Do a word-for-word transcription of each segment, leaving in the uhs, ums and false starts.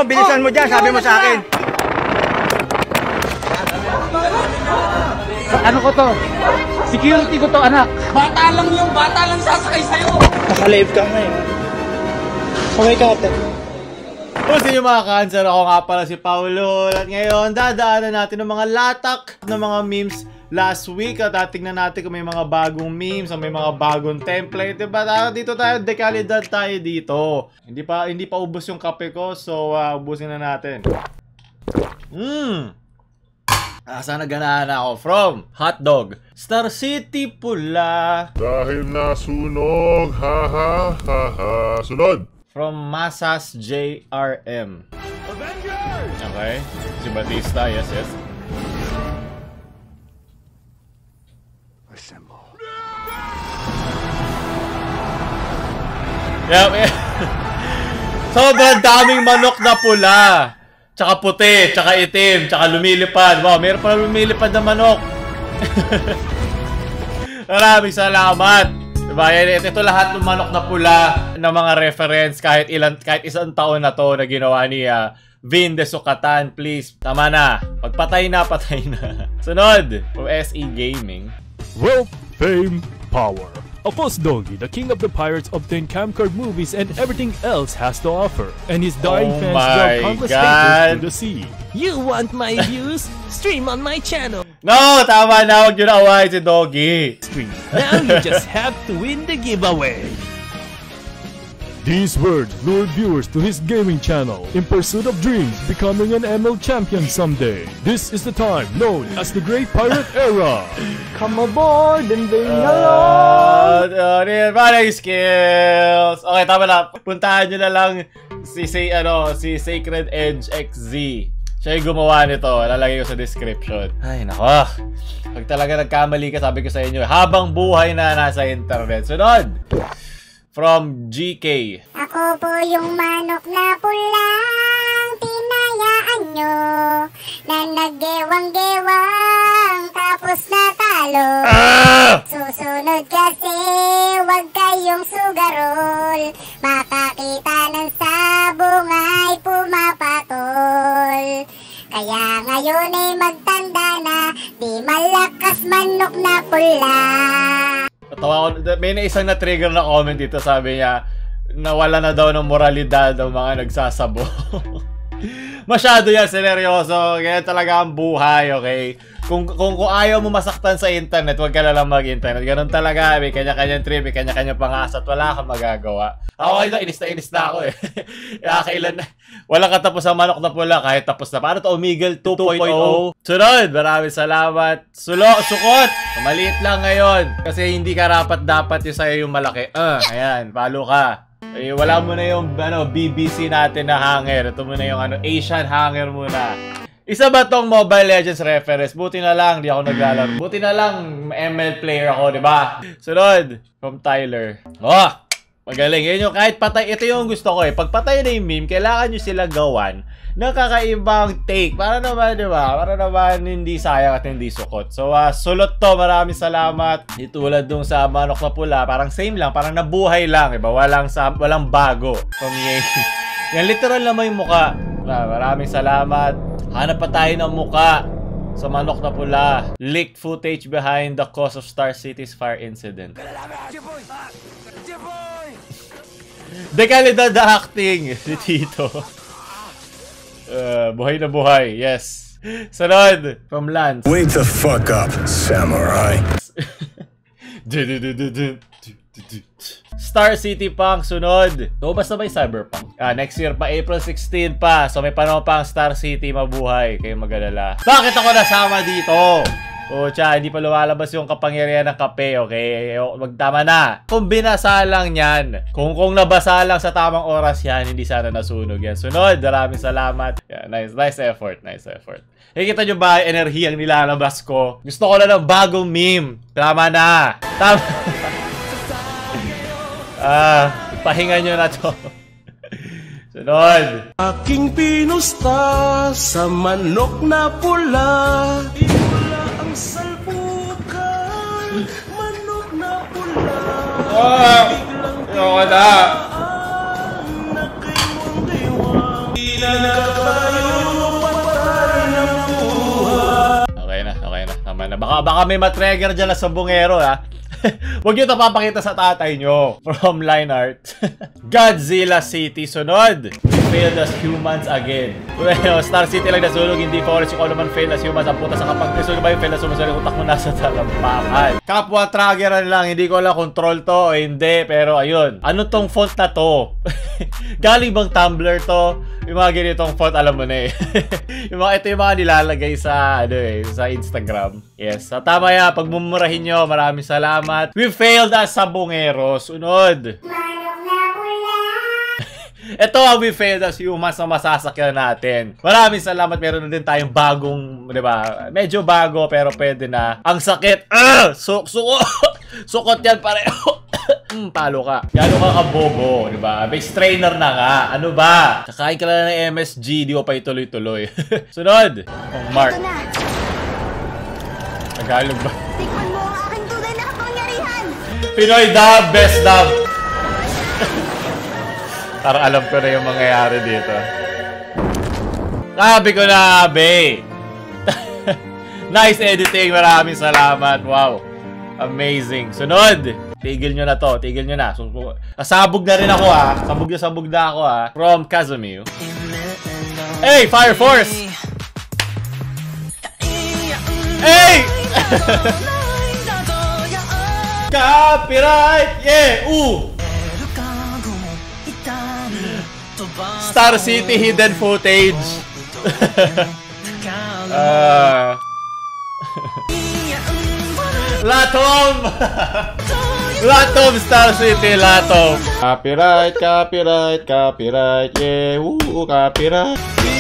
Bilisan mo dyan, sabi mo sa akin. Ano ko to? Security ko to, anak. Bata lang yung bata lang sasakay sa'yo. Nakalive ka nga eh. Kamay ka ate. Kung sa inyo mga cancer, ako nga pala si PaoLUL. At ngayon, dadaanan natin ng mga latak ng mga memes last week. At tingnan natin kung may mga bagong memes o may mga bagong template. Diba? Dito tayo, dekalidad tayo dito. Hindi pa, hindi pa ubos yung kape ko, so uh, ubusin na natin. Mmm! Asa naganahan ako? From hotdog, Star City Pula. Dahil nasunog, ha ha ha ha. Sunod. From Masas J R M. Avengers! Okay. Si Batista, yes, yes. Assemble. Yep, yeah. Sobrang daming manok na pula. Tsaka puti, tsaka itim, tsaka lumilipad. Wow, meron pala lumilipad na manok. Maraming salamat. Diba? Ito, ito lahat ng manok na pula na mga reference kahit ilan, kahit isang taon na to na ginawa ni uh, Vin de Sukatan. Please, tama na. Pagpatay na, patay na. Sunod, from S E Gaming. Wealth, fame, power. A boss doggy, the king of the pirates, obtained camcard movies and everything else has to offer. And his dying oh fans drove countless haters to the sea. You want my views? Stream on my channel. No, tama na. Huwag nyo na awahin si Doggy. Stream. Now you just have to win the giveaway. These words lured viewers to his gaming channel in pursuit of dreams, becoming an M L champion someday. This is the time known as the Great Pirate Era. Come aboard and bring along. Uh, uh, skills. Okay, tama na. Puntahan nyo na lang si, si, ano, si Sacred Edge X Z. Siya yung gumawa nito. Lalagay ko sa description. Ay, nako. Pag talaga nagkamali ka, sabi ko sa inyo, habang buhay na nasa internet. Sunod! From G K. Ako po yung manok na pulang pinayaan nyo na naggewang-gewang tapos natalo. Ah! Susunod kasi wag kayong sugarol, makakita ng sabong ay pumapatol. Kaya ngayon ay magtanda na, di malakas manok na pula. Tawa ko, may na isang na-trigger na comment dito, sabi niya, nawala na daw ng moralidad ang mga nagsasabo. Masyado yan, seryoso. Kaya talaga ang buhay, okay? Kung, kung, kung ayaw mo masaktan sa internet, huwag ka na lang mag-internet. Ganun talaga, may kanya-kanyang trip, may kanya-kanyang pangasat, wala kang magagawa. Ako kayo, inis na inis na ako eh. Kailan na, walang katapos ang manok na pula, kahit tapos na. Paano to, Omegle two point oh? Sunod, maraming salamat. Sulo, sukot! Maliit lang ngayon. Kasi hindi ka rapat dapat yung sa'yo yung malaki. Uh, ayan, palo ka. Eh, wala mo na yung ano, B B C natin na hanger. Ito muna yung ano, Asian hanger muna. Isa ba tong Mobile Legends reference? Buti na lang, di ako naglalaro. Buti na lang, M L player ako, di ba? Sunod, from Tyler. Oh, magaling. Yun yung kahit patay. Ito yung gusto ko eh. Pag patay na yung meme, kailangan nyo sila gawan ng kakaibang take. Para naman, di ba? Para naman hindi sayang at hindi sukot. So, uh, sulot to. Maraming salamat. Itulad dun sa manok na pula. Parang same lang. Parang nabuhay lang. Diba? Walang, walang bago. From Yankee. Yan, literal naman yung muka. Maraming salamat. Hanap pa tayo ng muka sa manok na pula. Leaked footage behind the cause of Star City's fire incident. Dekalidad na acting si Tito. Uh, buhay na buhay, yes. Sunod, from Lance. Wake the fuck up, samurai. Star City Punk, sunod. Lumabas na ba yung Cyberpunk? Ah, next year pa, April sixteen pa. So may panahon pa ang Star City mabuhay. Kayo mag-alala. Bakit ako nasama dito? O, tsa, hindi pa lumalabas yung kapangyarihan ng kape, okay? Magtama na. Kung binasa lang yan, kung kung nabasa lang sa tamang oras yan, hindi sana nasunog yan. Sunod, maraming salamat. Yeah, nice, nice effort, nice effort. Nakikita nyo ba yung enerhiyang nilalabas ko? Gusto ko na ng bagong meme. Tama na. Tama. Ah, pahinga nyo na to. Sunod. Aking pinusta sa manok na pula. Pula ang salpukan, manok na pula. Ah, ayoko na. Okay na, okay na. Tama na. Baka, baka may matrigger dyan na sa bungero, ha? Huwag nyo ito papakita sa tatay nyo. From line art. Godzilla City. Sunod. Failed as humans again. Well, Star City lang nasunog. Hindi forest yung naman failed as humans. Ang puta sa kapag nasunog ba yung failed as humans? Utak mo nasa talampakan. Kapwa triggeran lang. Hindi ko alam control to o hindi. Pero ayun. Ano tong font na to? Galing bang Tumblr to? Yung mga ganitong font, alam mo na eh. yung mga, ito yung mga nilalagay sa, ano eh, sa Instagram. Yes. So, tama yan. Pag mumurahin nyo, maraming salamat. We failed as sabongero. Sunod. Manok na pula. Ito ang we failed as humans na masasakyan natin. Maraming salamat. Meron na din tayong bagong, di ba? Medyo bago, pero pwede na. Ang sakit. Ah! Suk suko. Sukot yan pareho. Hmm, palo ka. Gano'n ka kabobo, di ba? May strainer na nga. Ano ba? Kakain ka lang ng M S G, di mo pa ituloy-tuloy. Sunod. Oh, Mark. Tagalog ba? Tikman mo ang aking tunay na kapangyarihan. Pinoy dub, best dub. Parang alam ko na yung mangyayari dito. Sabi ko na, be. Nice editing. Maraming salamat. Wow. Amazing. Sunod. Tigil nyo na to. Tigil nyo na. Sabog na rin ako, ha. Sabog na sabog na ako, ha. From Casimir. Hey, Fire Force! Hey! Copyright! Yeah! Ooh! Star City hidden footage. uh, Latom! Latom, Star City, Latom. Copyright, copyright, copyright, yeah, woo, copyright.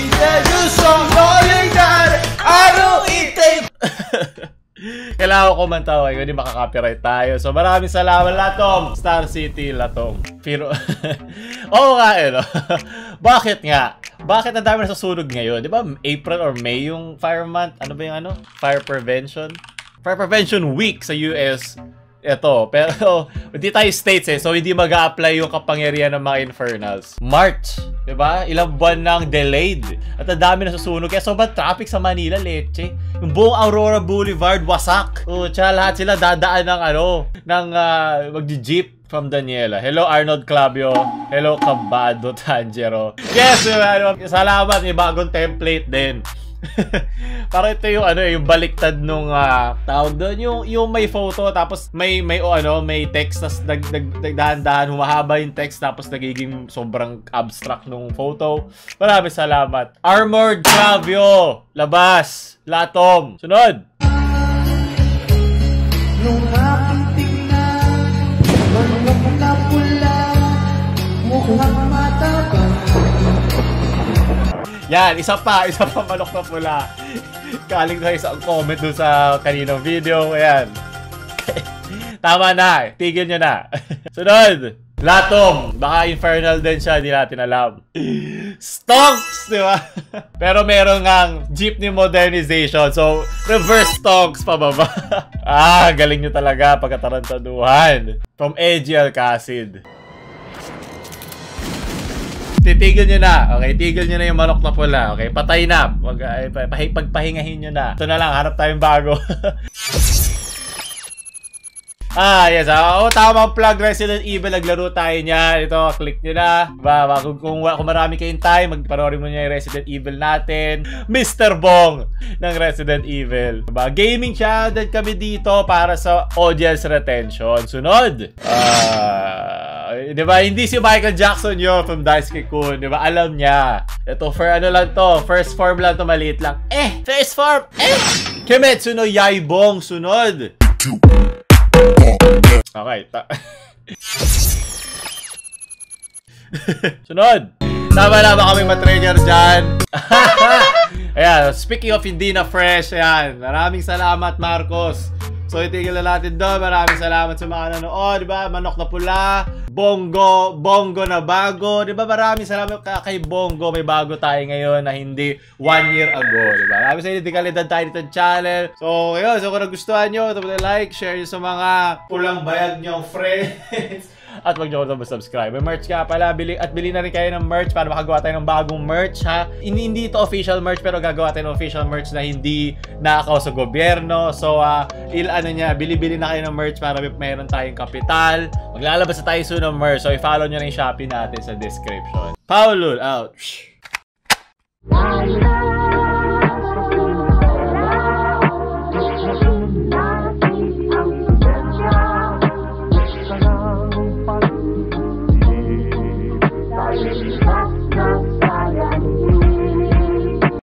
Kailangan ko kumanta, okay, hindi makaka-copyright tayo. So maraming salamat, Latom. Star City, Latom. Pero, oo nga, eh, no? Bakit nga? Bakit ang dami na susunog ngayon? Di ba April or May yung Fire Month? Ano ba yung ano? Fire Prevention? Fire Prevention Week sa U S. Ito, pero hindi tayo states eh, so hindi mag-a-apply yung kapangyarihan ng mga infernals. March, di ba? Ilang buwan nang delayed. At ang dami na susunog. Kaya sobrang traffic sa Manila, leche. Yung buong Aurora Boulevard, wasak. O, tsaka lahat sila dadaan ng ano, ng uh, mag-jeep from Daniela. Hello, Arnold Clavio. Hello, Cabado Tangero. Yes, ano, salamat. May bagong template din. Para ito yung ano, yung baliktad nung uh, tawag doon, yung yung may photo tapos may may o ano, may text tas nag nagdahan-dahan humahaba yung text tapos nagiging sobrang abstract nung photo. Maraming salamat. Armored Clavio, labas, Latom. Sunod. Nung aking tingnan, manok na pula, mukhang matapang. Yan, isa pa, isa pa manok na pula. Kaling na isang comment doon sa kaninang video. Ayan. Tama na, tigil nyo na. Sunod, Latom. Baka infernal din siya, di natin alam. Stonks, di ba? Pero meron ngang jeepney modernization. So, reverse stonks pababa. Ah, galing nyo talaga pagkatarantaduhan. From A G Alcacid. Titigil nyo na. Okay, tigil nyo na yung manok na pula. Okay, patay na. Wag, ay, pagpahingahin nyo na. Ito na lang, hanap tayong bago. Ah, yes. Oh, tamang plug. Resident Evil. Naglaro tayo niyan. Ito, click nyo na. Diba? Kung, kung, kung marami kayong time, magpanoorin mo nyo yung Resident Evil natin. Mister Bong ng Resident Evil. Diba? Gaming channel din kami dito para sa audience retention. Sunod. Ah... Uh, diba? Hindi si Michael Jackson yun from Daisuke Kun. Diba? Alam niya. Ito, for ano lang to. First form lang to. Maliit lang. Eh! First form! Eh! Kimetsu no Yaibong. Sunod. Okay. Sunod. Tama na ba kami matrainer dyan? Ayan. Speaking of hindi na fresh. Ayan. Maraming salamat, Marcos. So, itigil na natin doon. Maraming salamat sa mga nanood. Diba? Manok na pula. Bongo. Bongo na bago. Diba? Maraming salamat kay Bongo. May bago tayo ngayon na hindi one year ago. Diba? Maraming salamat. Hindi kalidad tayo dito channel. So, yun. So, kung nagustuhan nyo, like, share nyo sa mga pulang bayag nyong friends. At huwag niyo kalimutan subscribe. May merch ka pala. Bili, at bili na rin kayo ng merch para makagawa tayo ng bagong merch, ha? Hindi, hindi ito official merch, pero gagawa tayo ng official merch na hindi nakakaw sa gobyerno. So, uh, il ano niya, bili-bili na kayo ng merch para mayroon tayong kapital. Maglalabas na tayo soon ng merch. So, i-follow nyo na yung Shopee natin sa description. PaoLUL out!